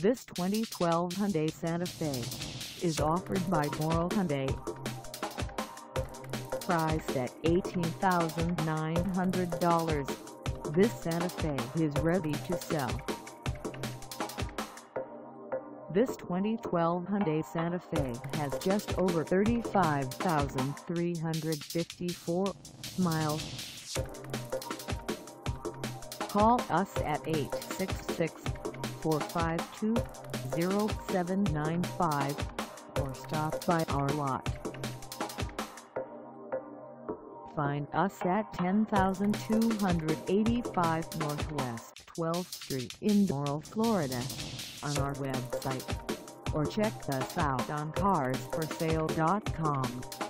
This 2012 Hyundai Santa Fe is offered by DORAL Hyundai. Priced at $18,900, this Santa Fe is ready to sell. This 2012 Hyundai Santa Fe has just over 35,354 miles. Call us at 866-452-0795 or stop by our lot. Find us at 10,285 Northwest 12th Street in Doral, Florida, on our website, or check us out on carsforsale.com.